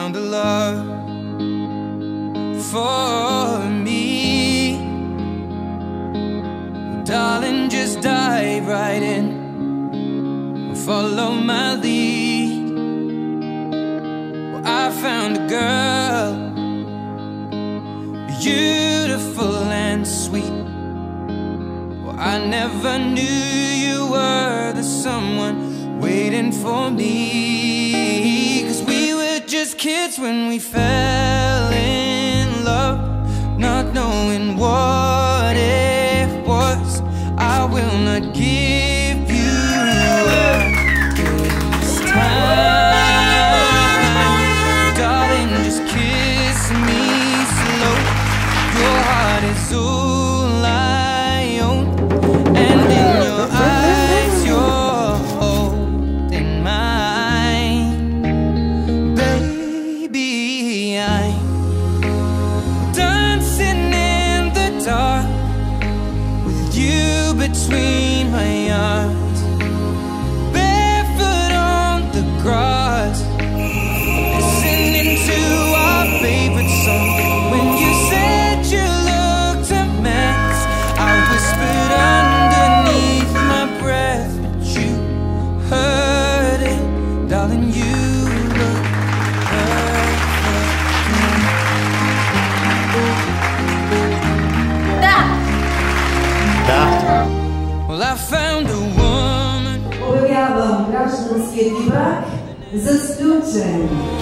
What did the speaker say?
found a love for me. Well, darling, just dive right in, follow my lead. Well, I found a girl, beautiful and sweet. Well, I never knew you were the someone waiting for me. 'Cause we were just kids when we fell in love, not knowing what it was. I will not give you up this time. Darling, just kiss me slow. Your heart is all I own, and in your eyes you're holding mine. Baby, I'm dancing in the dark with you between my arms, barefoot on the grass, listening to our favorite song. When you said you looked a mess, I whispered underneath my breath, but you heard it, darling. You look perfect. Well, I found a woman. Обявявам гражданският ни брак за сключен.